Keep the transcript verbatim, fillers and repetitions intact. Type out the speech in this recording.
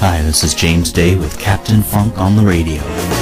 Hi, this is James Day with Captain Funk on the Radio.